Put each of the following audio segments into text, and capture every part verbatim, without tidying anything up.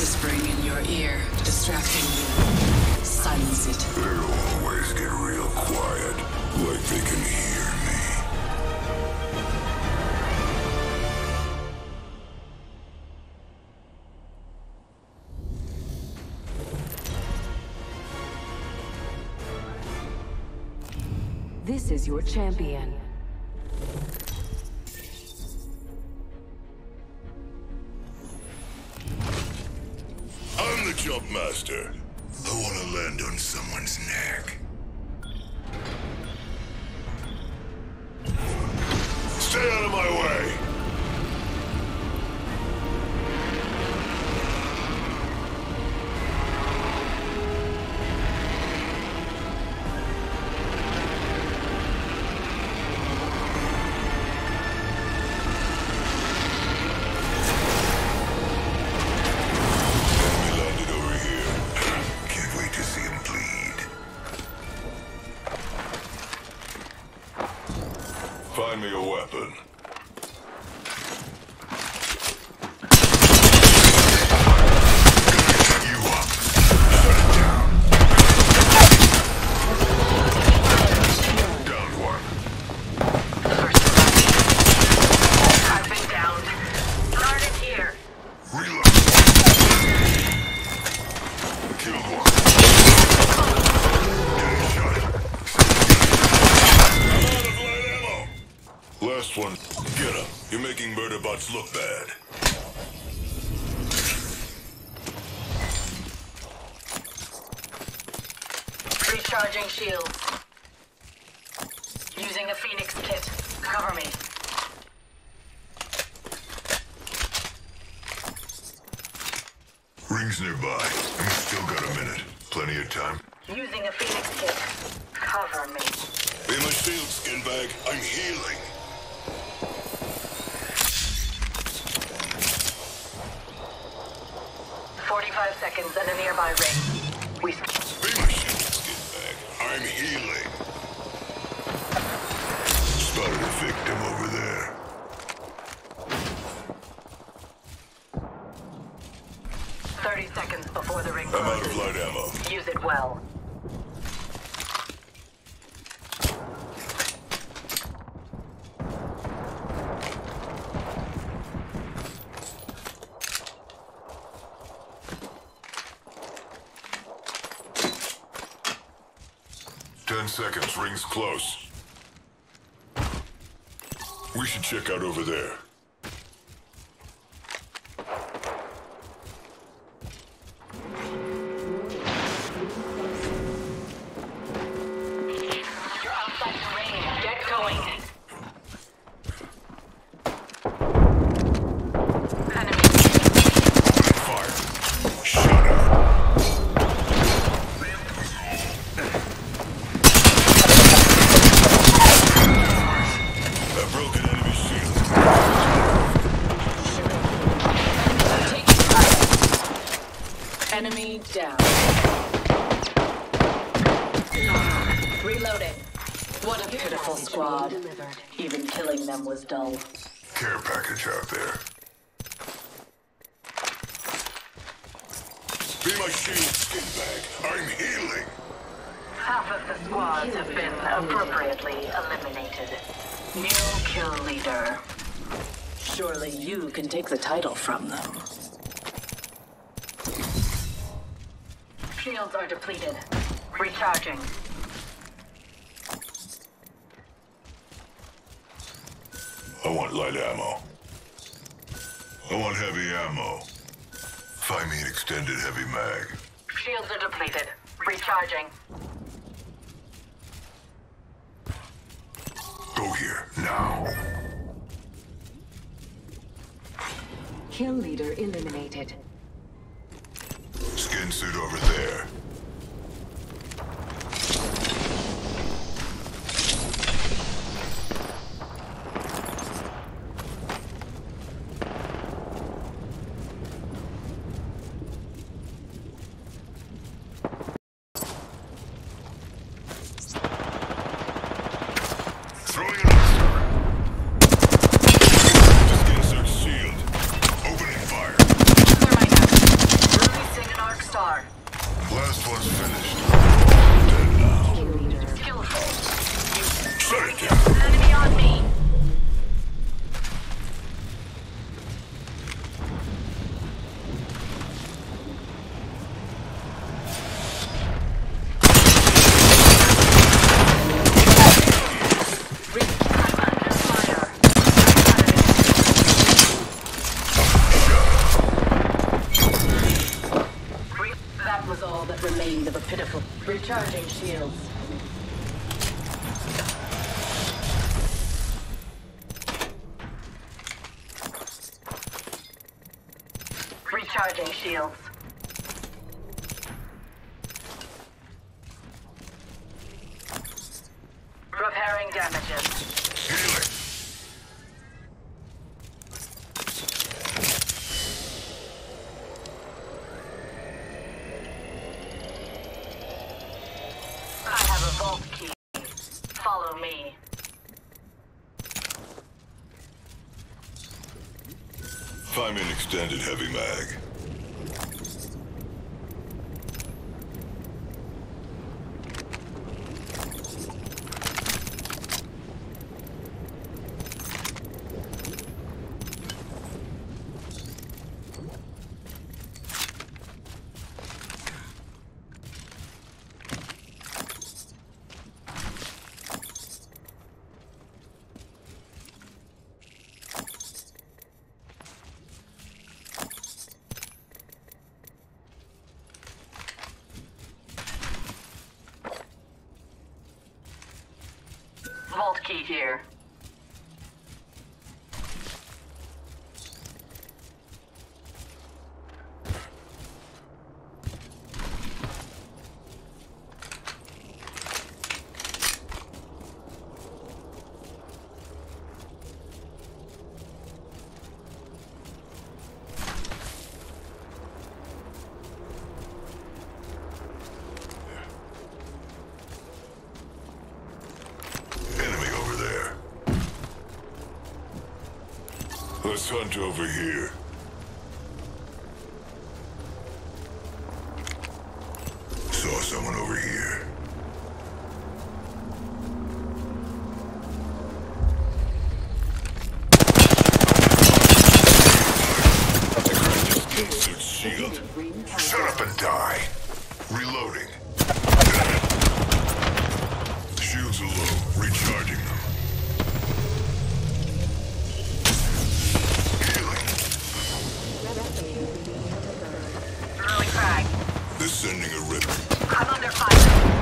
whispering in your ear, distracting you. Silence it. They always get real quiet, like they can hear me. This is your champion. I'm the jump master. I want to land on someone's neck. Stay out of my way! Find me a weapon. You up. Shut it down. Down one. I've been downed. Guard is here. Reload. Killed one. Getting shot. I'm out of light ammo. Last one. Get him. You're making murder bots look bad. Recharging shields. Using a Phoenix kit. Cover me. Rings nearby. You still got a minute. Plenty of time. Using a Phoenix kit. Cover me. Be my shield, skin bag. I'm healing. Forty-five seconds and a nearby ring. We. Be my shield, skin bag. I'm healing. Spotted a victim over there. Thirty seconds before the ring I'm out closes. of light ammo. Use it well. Ten seconds. Ring's close. We should check out over there. You're outside the ring. Get going. Enemy. Fire. Shut up. A broken enemy shield. Enemy down. Reloading. What a pitiful squad. Even killing them was dull. Care package out there. Be my shield, skin bag. I'm healing. Half of the squads have been appropriately eliminated. New kill leader. Surely you can take the title from them. Shields are depleted. Recharging. I want light ammo. I want heavy ammo. Find me an extended heavy mag. Shields are depleted. Recharging. Go here, now. Kill leader eliminated. Skin suit over there. Throwing an arc. Skin suit shield. Opening fire. Thermite out. all that remains of a pitiful... Recharging shields. Recharging shields. Repairing damages. Healing. I have a vault key. Follow me. Find me an extended heavy mag. Vault key here. Let's hunt over here. Saw someone over here. Suit shield. Shut up and die. Reloading. Shields are low. Recharging them. They're sending a rip. I'm under fire.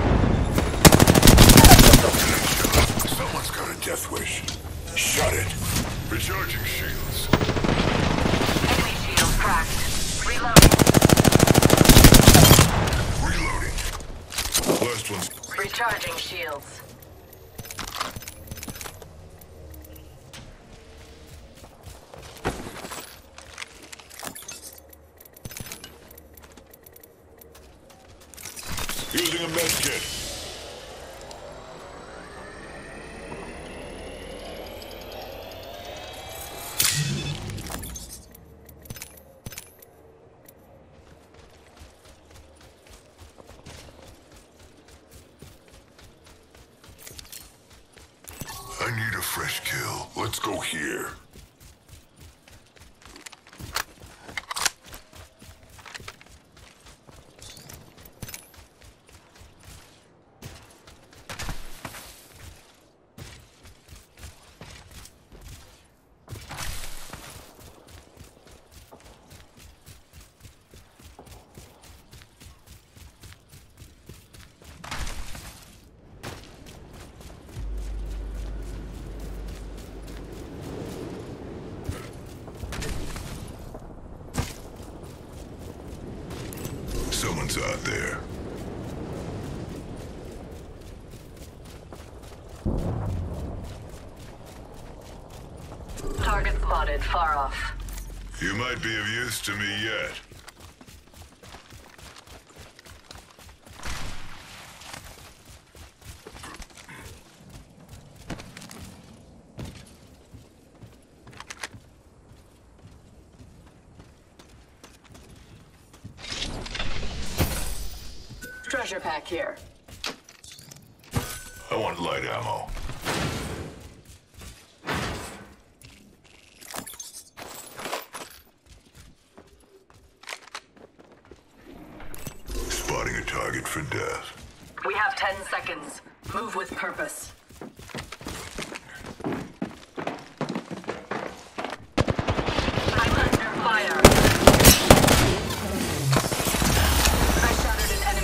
Someone's got a death wish. Shut it. Recharging shields. Enemy shield cracked. Reloading. Reloading. Last one's... Recharging shields. Using a med kit. I need a fresh kill. Let's go here. Someone's out there. Target spotted far off. You might be of use to me yet. Treasure pack here. I want light ammo. Spotting a target for death. We have ten seconds. Move with purpose. I'm under fire. I shattered an enemy.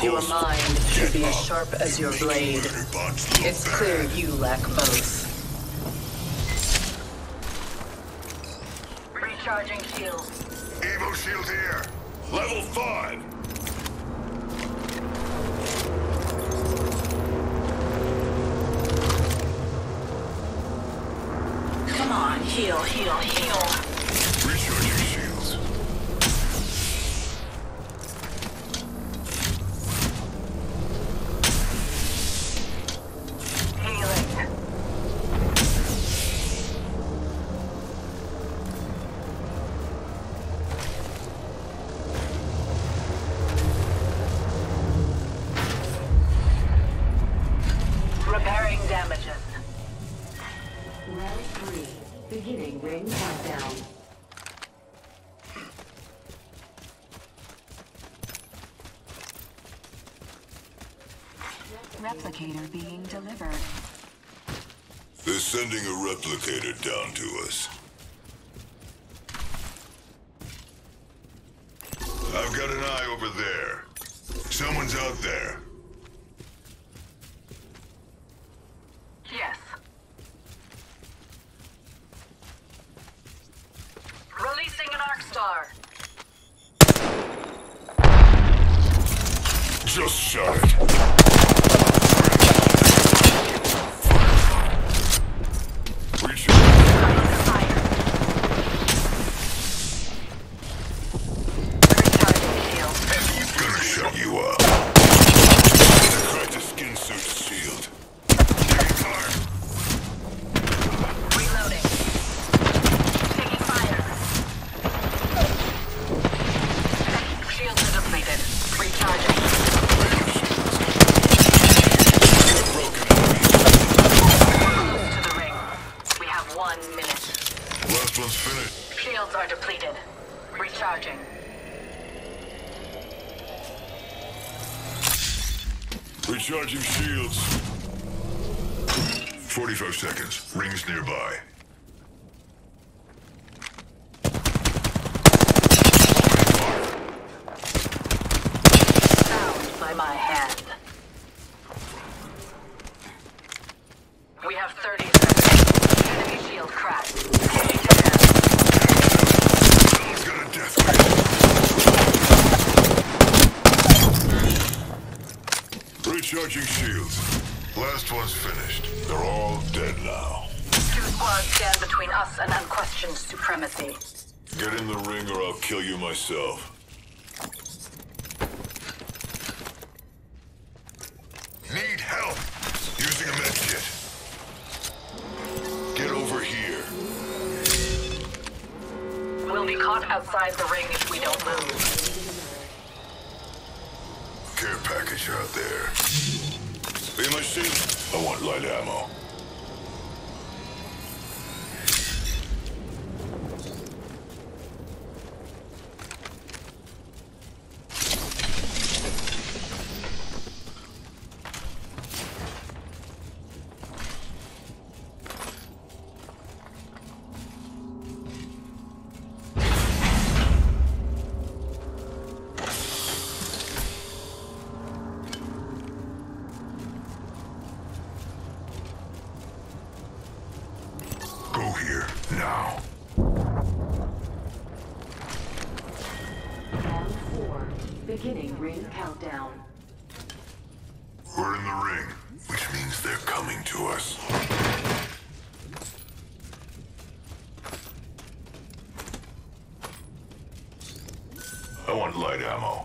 Your mind should be as sharp as your blade. It's clear you lack both. Recharging shield. Evo shield here. Level five. Come on, heal, heal, heal. Recharging shields. Healing. Repairing damages. Round three. Beginning ring countdown. Replicator being delivered. They're sending a replicator down to us. I've got an eye over there. Someone's out there. Yes. Releasing an arc star. Just shot it. Shields are depleted. Recharging. Recharging shields. forty-five seconds. Rings nearby. Bound by my hand. We have thirty seconds. Enemy shield cracked. Someone's got a death ray. Recharging shields. Last one's finished. They're all dead now. Two squads stand between us and unquestioned supremacy. Get in the ring or I'll kill you myself. Need help. Using a med kit. Get over here. We'll be caught outside the ring if we don't move. Care package out there. Be my shield. I want light ammo. Go here, now. Round four. Beginning ring countdown. We're in the ring, which means they're coming to us. I want light ammo.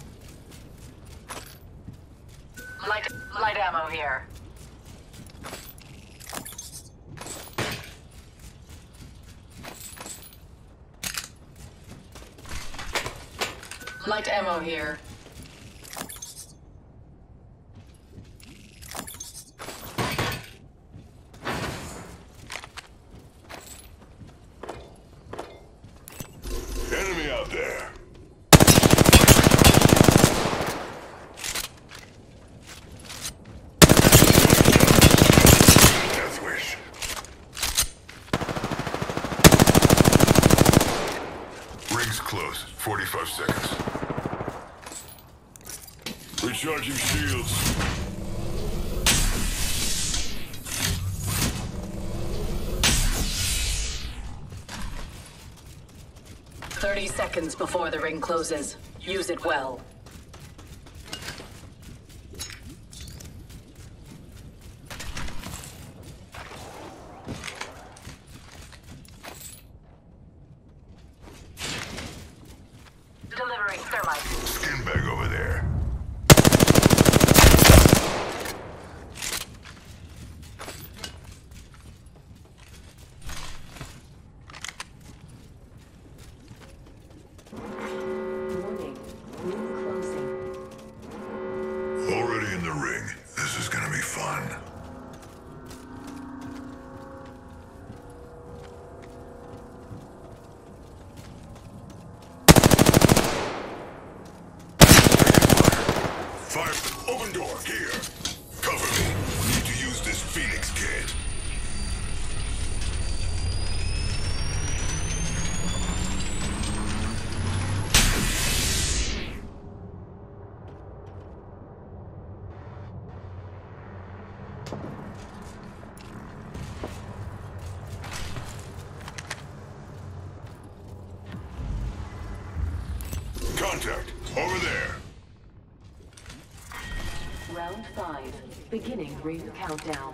Light, light ammo here. Light ammo here. Enemy out there. Death wish. Ring's close. forty-five seconds. Recharging shields. Thirty seconds before the ring closes. Use it well. Delivering thermite. Skin bag over there. Warning. Ring closing. Already in the ring. This is gonna be fun. Fire! Open door, here! Cover me. We need to use this Phoenix kit. Contact! Over there! Round five. Beginning ring countdown.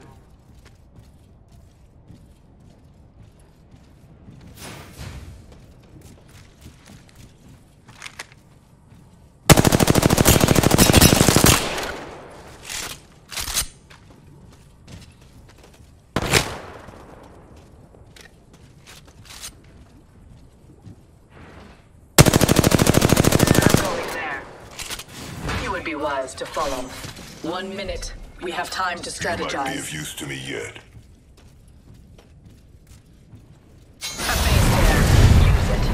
I'm going there. You would be wise to follow. One minute. We have time to You might be of strategize. use to me yet. A base there. Use it.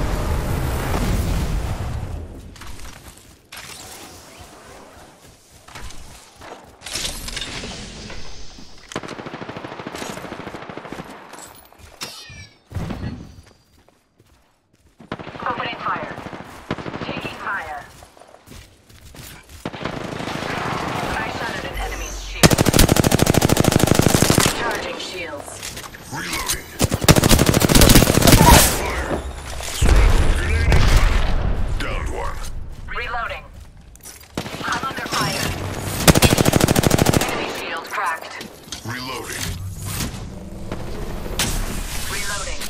Opening fire. Taking fire. I shattered an enemy's shield. Charging shields. Reloading. Fire. Grenade incoming. Downed one. Reloading. I'm under fire. Enemy shield cracked. Reloading. Reloading.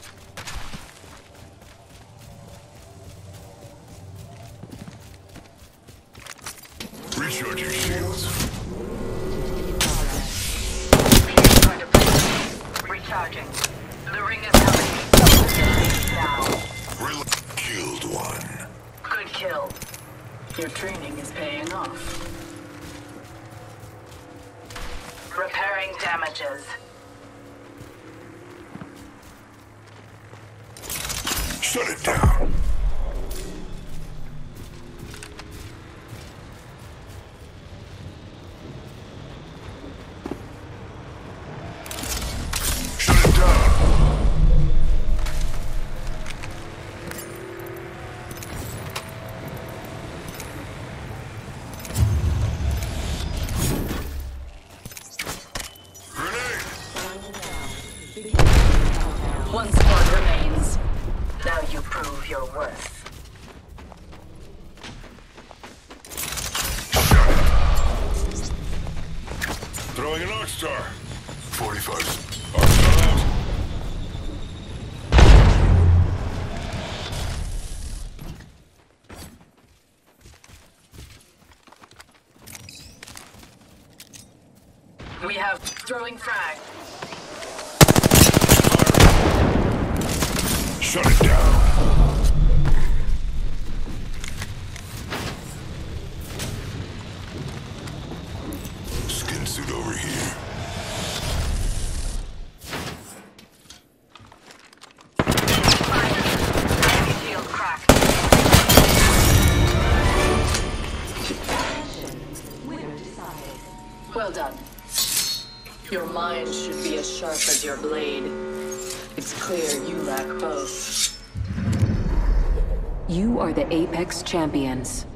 Recharging shields. Trying to breach. Recharging. The ring is coming. Now. Relo- Killed one. Good kill. Your training is paying off. Repairing damages. Shut it down. Shut it down. Grenade. One squad remains. Now you prove your worth. Throwing an Arc Star. forty-five. Arc Star out. We have throwing frag. Shut it down. Skin suit over here. Enemy shield cracked. Winner decided. Well done. Your mind should be as sharp as your blade. It's clear you lack both. You are the Apex Champions.